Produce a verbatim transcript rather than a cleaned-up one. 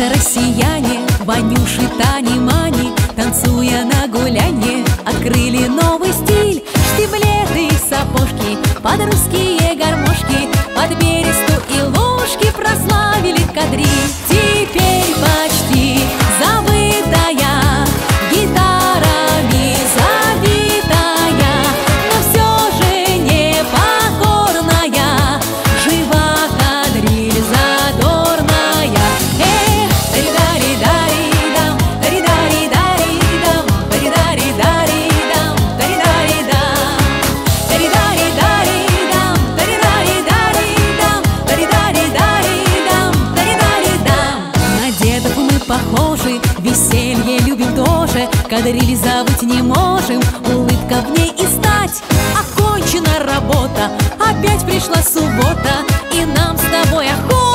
все россияне, Ванюши, Тани, Мани, танцуя на гулянье, открыли новый стиль. Штиблеты, сапожки, под русские гармошки, под бересту и ложки прославили кадриль. Теперь почти забытая, гитарами забитая, но все же непокорная, жива кадриль задорная. Эх, тари-дари-дари-дам, тари-дари-дари-дам, тари-дари-дари-дам, тари-дари-дам, тари-дари-дари-дам, тари-дари-дари-дам, тари-дари-дари-дам, тари-дари-дам. На дедов мы похожи, веселье любим тоже, кадрили забыть не можем, улыбка в ней и стать. Окончена работа, опять пришла суббота, и нам с тобой охота